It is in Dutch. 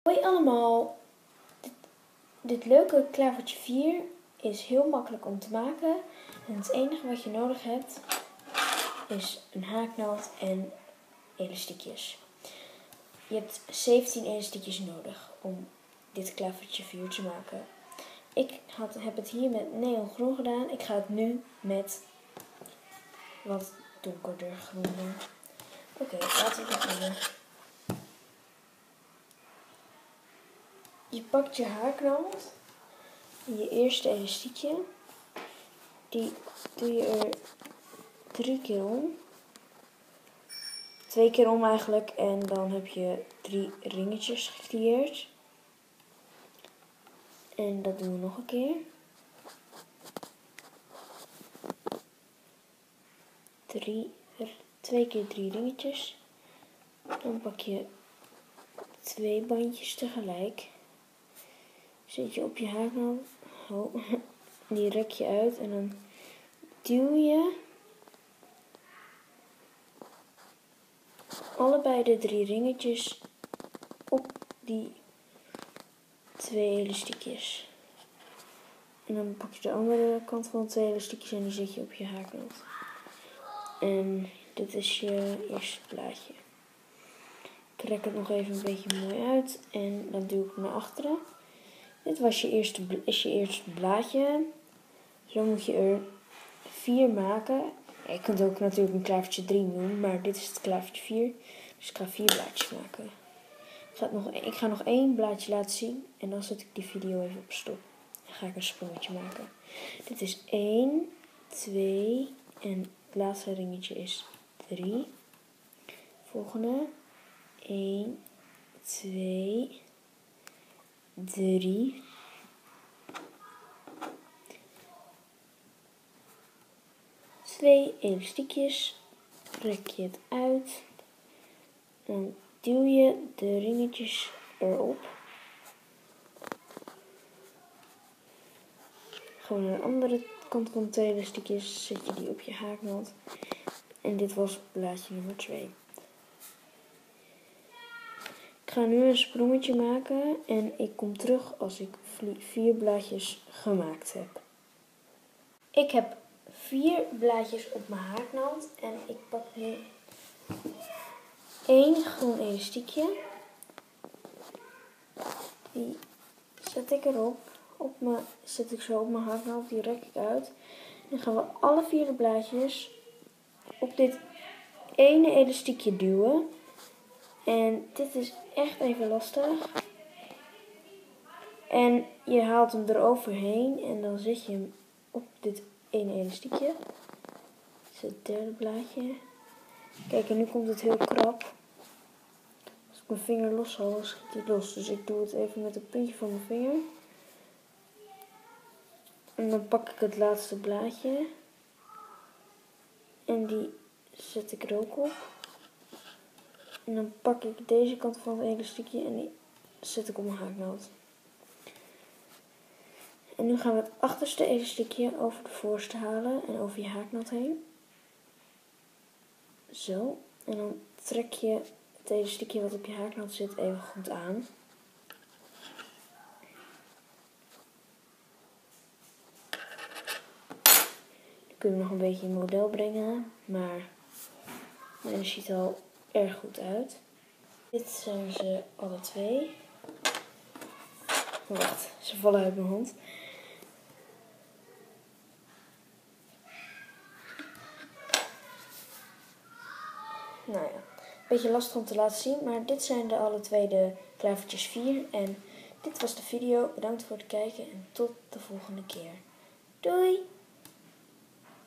Hoi allemaal, dit leuke klavertje 4 is heel makkelijk om te maken en het enige wat je nodig hebt is een haaknaald en elastiekjes. Je hebt 17 elastiekjes nodig om dit klavertje 4 te maken. Ik heb het hier met neongroen gedaan, ik ga het nu met wat donkerder groen doen. Oké, laten we beginnen. Je pakt je haaknaald, je eerste elastiekje, die doe je er 3 keer om. 2 keer om eigenlijk en dan heb je 3 ringetjes gecreëerd. En dat doen we nog een keer. 2 keer 3 ringetjes. Dan pak je 2 bandjes tegelijk. Zet je op je haaknaald. Die rek je uit en dan duw je allebei de 3 ringetjes op die 2 elastiekjes. En dan pak je de andere kant van de 2 elastiekjes en die zet je op je haaknaald. En dit is je eerste plaatje. Ik rek het nog even een beetje mooi uit en dan duw ik het naar achteren. Dit was je eerste blaadje. Zo moet je er 4 maken. Je kunt ook natuurlijk een klavertje 3 doen, maar dit is het klavertje 4. Dus ik ga 4 blaadjes maken. Ik ga nog 1 blaadje laten zien en dan zet ik die video even op stop. Dan ga ik een sprongetje maken. Dit is 1, 2 en het laatste ringetje is 3. Volgende 1, 2, 3. Twee elastiekjes, rek je het uit, dan duw je de ringetjes erop. Gewoon aan de andere kant van de 2 elastiekjes zet je die op je haaknaald. En dit was blaadje nummer 2. Ik ga nu een sprongetje maken en ik kom terug als ik 4 blaadjes gemaakt heb. Ik heb 4 blaadjes op mijn haaknaald en ik pak nu 1 groen elastiekje. Die zet ik erop. Zet ik zo op mijn haaknaald, die rek ik uit. Dan gaan we alle 4 de blaadjes op dit ene elastiekje duwen. En dit is echt even lastig. En je haalt hem eroverheen en dan zet je hem op dit ene elastiekje. Dit is het derde blaadje. Kijk, en nu komt het heel krap. Als ik mijn vinger los haal, dan schiet hij los. Dus ik doe het even met het puntje van mijn vinger. En dan pak ik het laatste blaadje. En die zet ik er ook op. En dan pak ik deze kant van het elastiekje en die zet ik op mijn haaknaald. En nu gaan we het achterste elastiekje over de voorste halen en over je haaknaald heen. Zo. En dan trek je het elastiekje wat op je haaknaald zit even goed aan. Dan kun je nog een beetje in model brengen, maar het ziet er al erg goed uit. Dit zijn ze alle 2. Wacht, ze vallen uit mijn hand. Nou ja, een beetje lastig om te laten zien, maar dit zijn alle 2 de klavertjes 4. En dit was de video. Bedankt voor het kijken en tot de volgende keer. Doei!